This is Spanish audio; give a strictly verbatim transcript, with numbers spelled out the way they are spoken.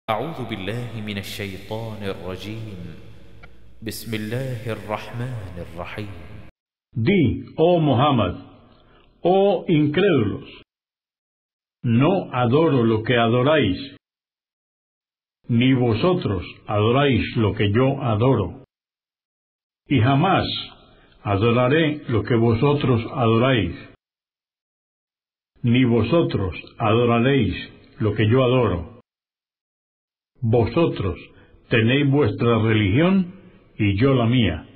أعوذ بالله من الشيطان الرجيم بسم الله الرحمن الرحيم. Di, oh Muhammad, oh incrédulos, no adoro lo que adoráis, ni vosotros adoráis lo que yo adoro, y jamás adoraré lo que vosotros adoráis, ni vosotros adoraréis lo que yo adoro. Vosotros tenéis vuestra religión y yo la mía.